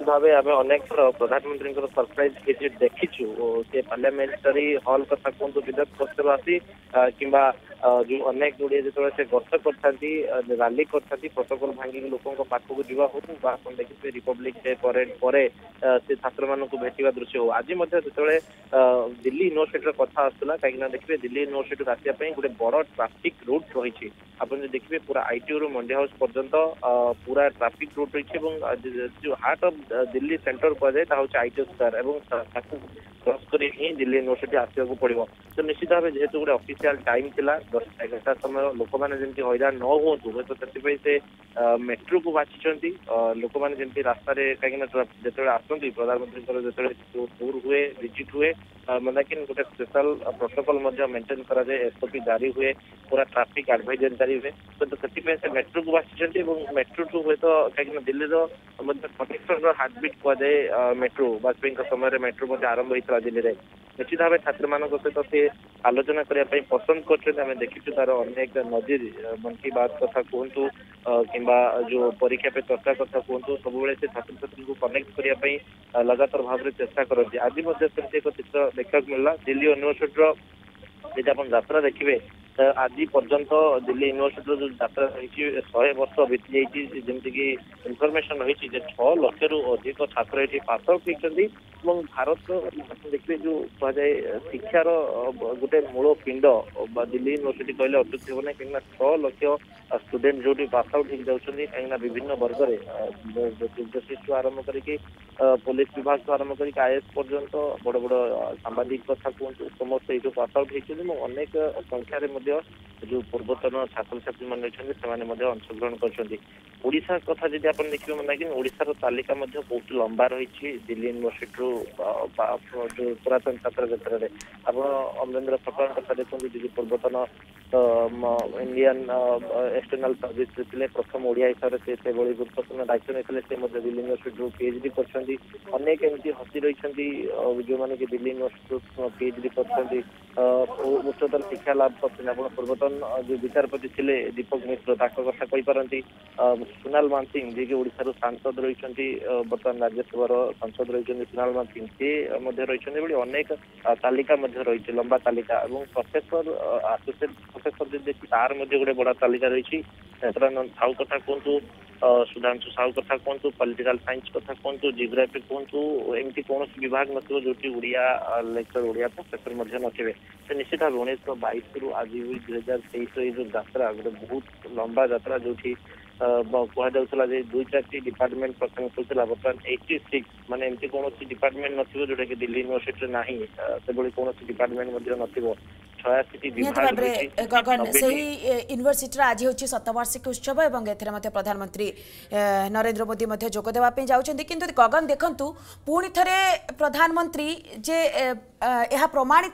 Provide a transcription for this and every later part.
भाव आम अनेक थर प्रधानमंत्री सरप्राइज विजिट देखीचु से पार्लियामेंटारी हॉल कथा कहतु विधान पक्ष आसी कि जो अनेक गुड़िए जो से गस्त कर रैली कर प्रोटोकॉल भांगी लोकों पाखक जावा हो देखिए रिपब्लिक डे परेड पर से छात्र मानक भेटा दृश्य हो आज जो दिल्ली यूनिवर्सिटी कथा आसाला कहीं देखिए दिल्ली यूनिवर्सिटी आसापी गोटे बड़ ट्राफिक रूट रही आप देखिए पूरा आईटीओ रू मंडी हाउस पर्यंत पूरा ट्राफिक रूट रही जो हार्ट ऑफ दिल्ली सेंटर कहुए आईटीओ स्क्वायर क्रॉस कर ही दिल्ली यूनिवर्सिटी आसवाक पड़ो तो निश्चित भाव जेहेतु गोटे ऑफिशियल टाइम थिला 10-11 समय लोक मैंने जमी हैरान न हूँ हूँ तो से मेट्रो को बाछी लोक मैंने जमी रास्त कहीं जो आसती प्रधानमंत्री जो टूर हुए विजिट हुए मंदाकिन गोटे स्पेशल प्रोटोकॉल मेंटेन कराए एसओपी जारी हुए पूरा ट्राफिक एडवाइजरी जारी हुए तो से मेट्रो को बाछी मेट्रो टू हुए तो कहीं दिल्ली कनेक्शन हार्टबिट कहुए मेट्रो वाजपेयी समय मेट्रो आरंभ होता दिल्ली में निश्चित भाव छात्र मान सहित से आलोचना करने पसंद कर देखीचु तार अनेक नजीर मन की बात कथा कहतु कि जो परीक्षा पे चर्चा कथा कहतु सब से छात्र छात्री को कनेक्ट करने लगातार भाव में चेष्टा करती आज एक चित्र देखा मिलला दिल्ली यूनिवर्सिटी जी आप यात्रा देखिए आज पर्यंत दिल्ली यूनिवर्सिटी जो यात्रा रही 100 वर्ष बीती जाइए जमीक इनफर्मेशन रही 6 लाख रु अधिक छात्र ये पास आउट होती भारत देखिए जो कहुए शिक्षार गोटे मूल पिंड दिल्ली यूनिवर्सिटी कहले अत्युक्ति हो ना कहीं 6 लाख स्टूडेंट जो पास आउट हो कहीं विभिन्न वर्ग में आरंभ करके पुलिस विभाग तो आरंभ करके आईएएस पर्यंत बड़ बड़ सांबादिक कथा कहतु समस्त ये पास आउट होती अनेक संख्यार जो पूर्वतन छात्र छात्री मैंने अंशग्रहण करशा कथा जी आप देखिए मंदाकिन ओडिशार तालिका बहुत लंबा रही दिल्ली यूनिवर्सिटी जो पुरातन छात्र क्षेत्र में आप अमरेंद्र सकाल कथा देखते पूर्वतन इंडियन एक्सटर्नाल सर्विस थे प्रथम ओडिया हिसाब से गुरुत्वपूर्ण दायित्व नहीं दिल्ली यूनिवर्सिटी पीएचडी कर अनेक एमती हसी रही जो मैंने दिल्ली यूनिवर्सिटी पीएचडी कर उच्चतर शिक्षा लाभ करते पूर्वतन जो विचारपति थे दीपक मिश्र कथा कहीपारती सुनाल मानसिंह जी ओडिशा सांसद रही बर्तमान राज्यसभा सांसद रही सुनाल मानसिंह सी रही अनेक तालिका रही लंबा तालिका प्रोफेसर आसोसिएट प्रोफेसर देखिए तार गोटे बड़ा तालिका रही साहू कथा कहतु सुधांशु साहू कथा कहतु पॉलिटिकल साइंस कथा कहतु जियोग्राफी कहतु एमती कौन विभाग नथिबो जोटी उड़िया लेक्चर उड़िया प्रोफेसर नथिबे तो निश्चित भाव 1922 रु आज 2023 जो यात्रा गोटे बहुत लंबा यात्रा जो कहला 2-4 डिपार्टमेंट प्रथम खुलता बर्तमान 86 माने एमती कौन डिपार्टमेंट नथिबो जोटा कि दिल्ली यूनिवर्सिटी नाही से कौन डिपार्टमेंट नथिबो 86 विभाग गगन से यूनिवर्सिटी आज हूँ शतवार्षिक उत्सव और ए प्रधानमंत्री नरेंद्र मोदी जोग देवाई जाऊँच कि गगन देखु पुणी थे प्रधानमंत्री जे यह प्रमाणित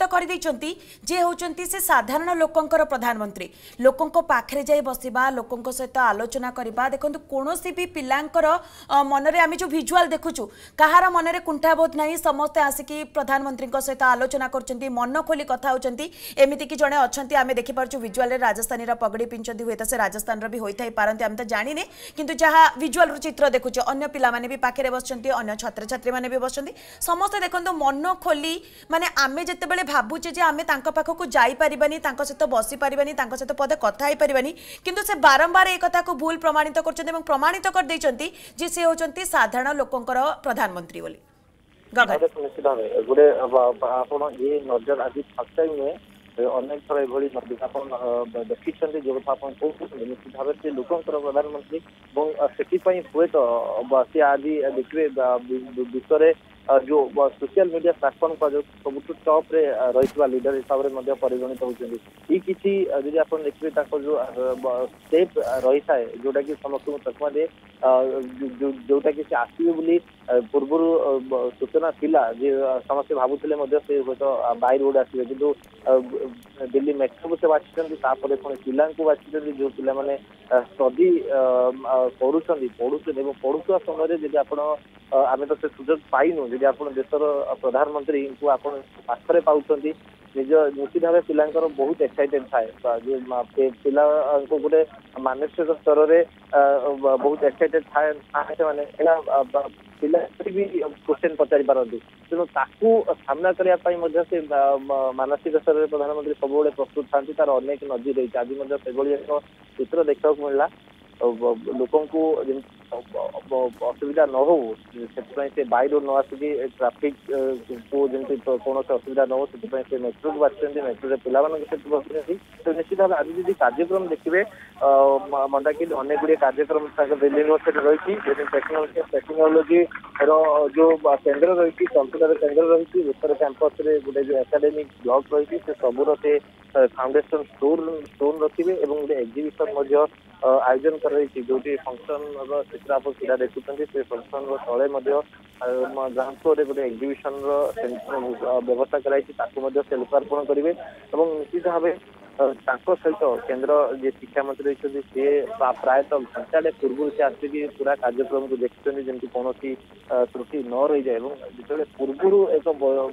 कर होती से साधारण लोकंकर प्रधानमंत्री लोकों पाखे जाई बसवा लोकों सहित आलोचना करवा देखो कौन भी पिलांकर मनरे आम जो भिजुआल देखुचु कहार मनरे कुंठाबोध नहीं समस्ते आसिकी प्रधानमंत्री सहित आलोचना कर मन खोली कथा होती एमती कि जड़े अच्छा आम देखिपुँ भिजुआल राजस्थानी पगड़ी पिंधि हुए तो से राजस्थान भी होता पारती आम तो जाने किंतु जहाँ भिजुआल चित्र देखुचे अन्य पिलाने भी पाखे बस अन्य छात्र छात्री मैंने भी बस समस्ते देखो मन खोली माने आमे जितेबाला भावुचे जे आमे तांका पाखकु जाई परिबानी तांका सहित बसी परिबानी तांका सहित पदे कथा ही परिबानी किंतु से बारंबार एक कथा को भूल प्रमाणित करछन्ते एवं प्रमाणित कर दैछन्ती जे से होचन्ती साधारण लोकंकर प्रधानमंत्री बोली गगन निश्चित भाव गुडे आपण ये नजर आज फर्स्ट टाइम में अनेक थर एभली देखी जो कथा निश्चित भाव से लोकंर प्रधानमंत्री से हुए तो सी आज देखिए विश्व जो सोशल मीडिया प्लाटफॉर्म का जो सब टॉप रे रही लीडर हिसाब से परिगणित होती जी आप देखिए जो स्टेप रही है जोटा कि समस्त चकमा दे जोटा कि आसवे बोली पूर्व सूचना थिला जे समस्ते भावुले से हूँ तो बाय रोड आसवे कि दिल्ली मेट्रो को से बाछी पुणी पिला बाछी जो पिला मैंने स्टडी पढ़ुआ समय जब आप आम तो से सुजोग पाइनु जब आप देशर प्रधानमंत्री को आप पाखरे पाँच निज निश्चित भाव पिला बहुत एक्साइटेड थाए पिला गोटे मानसिक स्तर में बहुत एक्साइटेड थाए पिला भी क्वेश्चन पचारि पारती तेणु ताकू सामना करने से मानसिक स्तर में प्रधानमंत्री सब प्रस्तुत था तार अनेक नजर रही आज एक चित्र देखा मिलला लोक असुविधा न हो से बैर न आसिक ट्राफिक को जमी कौन असुविधा न हो से मेट्रो को बाछुं मेट्रो पिला सहित बसुँच तो निश्चित भाव आज जब कार्यक्रम देखिए मंदाकिनी अनेक गुड़े कार्यक्रम दिल्ली यूनिवर्सिटी रही टेक्नोलोजी जो केन्द्र रही कंप्यूटर केन्द्र रही उत्तर कैंपस गोटे जो एकाडेमिक ब्लॉक रही सबूर से फाउंडेशन स्टोन रखिए गोटे एक्जिबिशन आयोजन कर जो फंक्शन चित्र आप सीधा देखुं से फंक्शन तले ग्राउंड फ्लोर गोटे एक्जिबिशन व्यवस्था कराई से लोकार्पण करेंगे निश्चित भाव सहित केन्द्र जे शिक्षा मंत्री रही सी प्रायतः घंटाटे पूर्व से आसिक पूरा कार्यक्रम को देखते जमी कौन त्रुटि न रही जाए जो पूर्व एक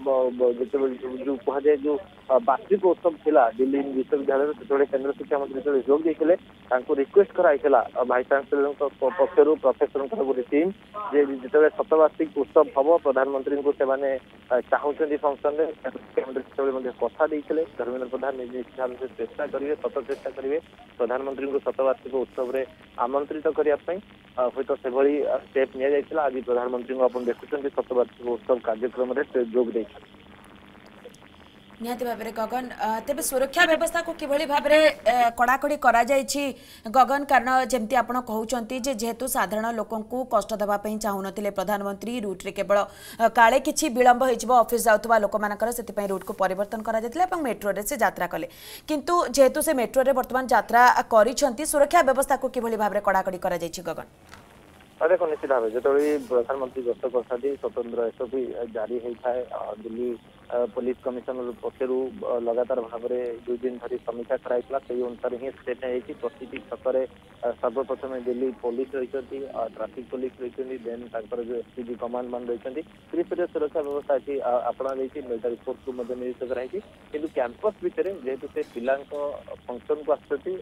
जो कहुए जो वार्षिक उत्सव थिला दिल्ली विश्वविद्यालय से केन्द्र शिक्षा मंत्री जो जोग देते रिक्वेस्ट कराई भाइस चांसलर पक्षर प्रोफेसर गोटे टीम जे जो शतवार्षिक उत्सव हम प्रधानमंत्री को चाहते फंक्शन में कथा देते धर्मेन्द्र प्रधान निश्चित भाव से चेष्टा करेंगे सत चेष्टा करेंगे प्रधानमंत्री को शतवार्षिक उत्सव में आमंत्रित करने हूँ से स्टेप नि आज प्रधानमंत्री को आप देखुं शतवार्षिक उत्सव कार्यक्रम में जोग दे निहाती भाव में गगन तेज सुरक्षा व्यवस्था को किभली भाव में कड़ाकड़ी करा जायछि गगन कारण जमती आपण कहउचंती जे जेहेतु साधारण लोकन को कष्ट देवाई चाहूनथिले प्रधानमंत्री रूट रे केवल काले किछि विलंब होइजबो ऑफिस जाउतबा लोक मानकर सेति रूट को परिवर्तन करा जायतिले एवं मेट्रो रे से यात्रा कले किंतु जेहेतु से मेट्रो रे वर्तमान यात्रा करिसंती सुरक्षा व्यवस्था को किभली भाव में कड़ाकड़ी करा जायछि गगन देखो निश्चित भाव जो प्रधानमंत्री गस्त कर स्वतंत्र एसओपी जारी होता है दिल्ली पुलिस कमिशनर पक्षर लगातार भाव में 2 दिन धरी समीक्षा कराई से अनुसार ही स्टेप नहीं प्रति छक सर्वप्रथम दिल्ली पुलिस रही ट्राफिक पुलिस रही देन जो एसपीजी कमांड मान रही त्रिस्तरीय सुरक्षा व्यवस्था अच्छी आपणा मिलिटारी फोर्स को नियुक्त कराई कि कैंपस भितर जेहेतु से पिला फंक्शन को आसती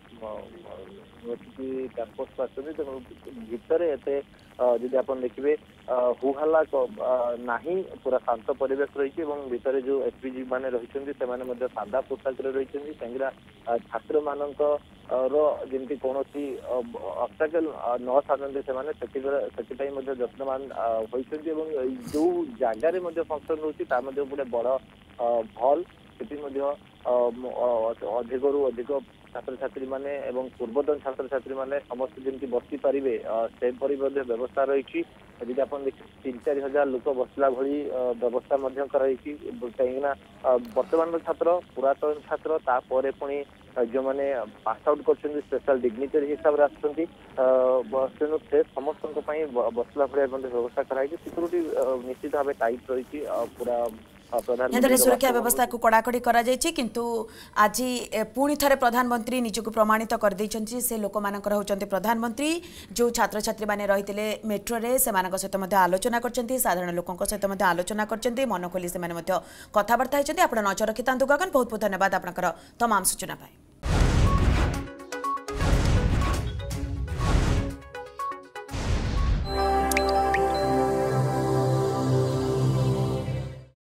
कैंपस को आसती तेणु भितर एते जदि आप देखिए हुहल्ला नहीं पूरा शांत परिवेश रही भितर जो एसपीजी मैंने रही सादा पोशाक रही कहीं छात्र मानक जमी कौन ऑब्स्टेकल न साधते से जत्नवान होती जो जगार फंक्शन रोचे गोटे बड़ हल से अधिक रु अधिक छात्र छात्री माने एवं पूर्वतन छात्र छात्री माने समस्त जमी बसी पारे सेपरी व्यवस्था रही यदि आप 3-4 हजार लोक बसला भली व्यवस्था कहीं वर्तमान छात्र पुरातन छात्र तापर पुणी जो मैंने पास आउट कर स्पेशल डिग्निटरी हिसाब से तेणु से समस्त बसला भाई व्यवस्था कराई सिक्यूरीटी निश्चित भाव टाइट रही पूरा सुरक्षा व्यवस्था को कड़ाकड़ी करा जायछि किंतु आज पुणी थे प्रधानमंत्री निजक प्रमाणित कर देइछन्ति से लोक मानकर होचन्ति प्रधानमंत्री जो छात्र छात्री माने रहितिले मेट्रो रे सेमानक सहित मध्ये आलोचना करछन्ति साधारण लोकक सहित मध्ये आलोचना करछन्ति मन खोली से माने मध्ये कथाबार्ता हेछन्ति आपण नजर रखितांतु गगन बहुत बहुत धन्यवाद आपनकर तमाम सूचना पाए।